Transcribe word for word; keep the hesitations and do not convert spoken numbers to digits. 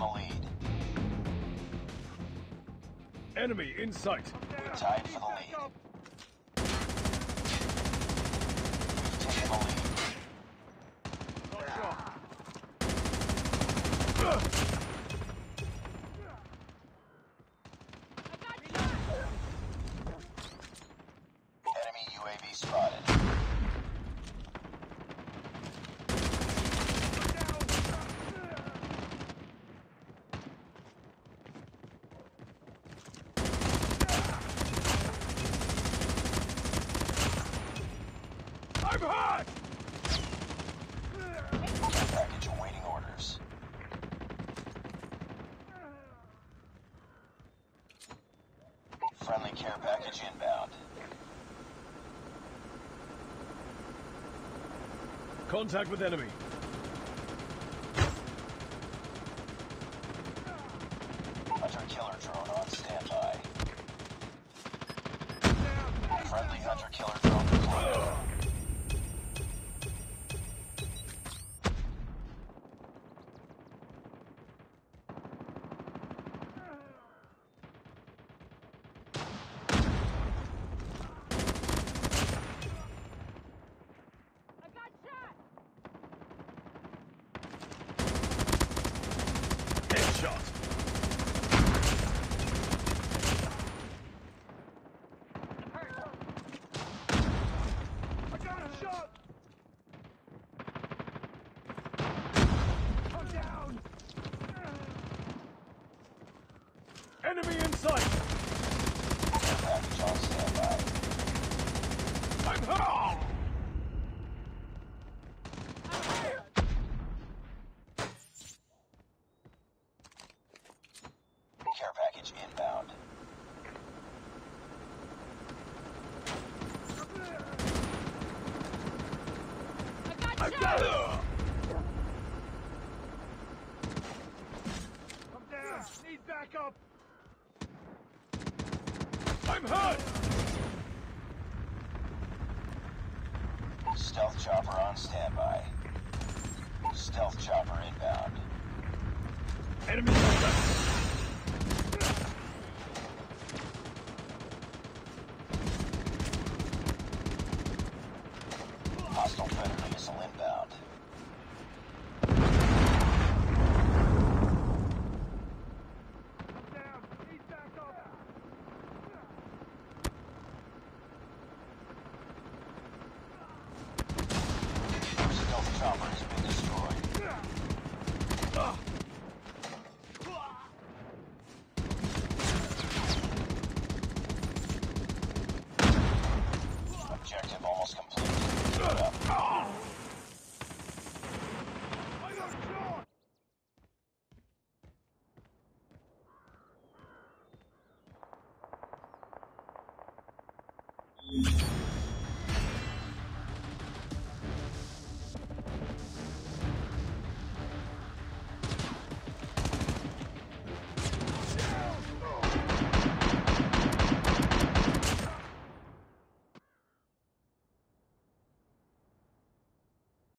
the lead. Enemy in sight. We're tied for the lead. We've taken the lead. Enemy U A V spotted. I'm hot! Package awaiting orders. Friendly care package inbound. Contact with enemy. Hunter-killer drone on standby. Friendly hunter-killer drone deployed. Headshot. I got a shot! I'm down! Enemy in sight. Care package on standby. I'm hot! Care package inbound. I've got it! I'm down! Need backup! I'm hurt! Stealth chopper on standby. Stealth chopper inbound. Enemy contact. Hostile predator missile inbound. I'm down! Need backup! Stealth chopper has been destroyed. Objective almost complete. Keep it up. I got shot!